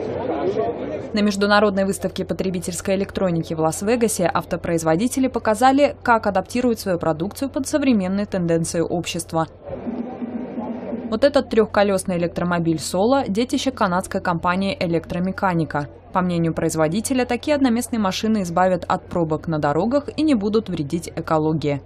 На международной выставке потребительской электроники в Лас-Вегасе автопроизводители показали, как адаптируют свою продукцию под современные тенденции общества. Вот этот трехколесный электромобиль Solo – детище канадской компании «Электромеканика». По мнению производителя, такие одноместные машины избавят от пробок на дорогах и не будут вредить экологии.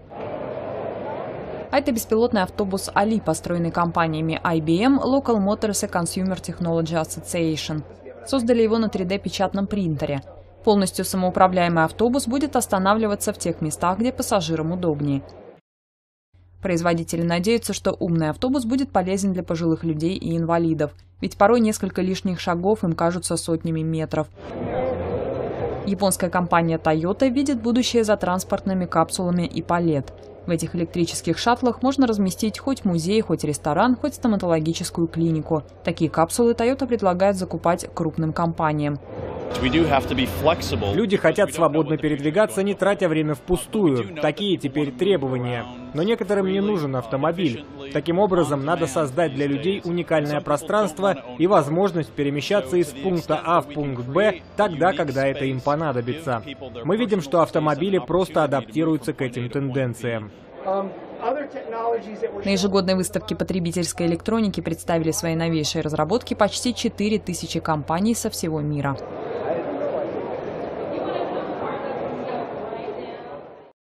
А это беспилотный автобус Али, построенный компаниями IBM, Local Motors и Consumer Technology Association. Создали его на 3D-печатном принтере. Полностью самоуправляемый автобус будет останавливаться в тех местах, где пассажирам удобнее. Производители надеются, что умный автобус будет полезен для пожилых людей и инвалидов, ведь порой несколько лишних шагов им кажутся сотнями метров. Японская компания Toyota видит будущее за транспортными капсулами и палет. В этих электрических шаттлах можно разместить хоть музей, хоть ресторан, хоть стоматологическую клинику. Такие капсулы Toyota предлагает закупать крупным компаниям. Люди хотят свободно передвигаться, не тратя время впустую. Такие теперь требования. Но некоторым не нужен автомобиль. Таким образом, надо создать для людей уникальное пространство и возможность перемещаться из пункта А в пункт Б тогда, когда это им понадобится. Мы видим, что автомобили просто адаптируются к этим тенденциям. На ежегодной выставке потребительской электроники представили свои новейшие разработки почти 4000 компаний со всего мира.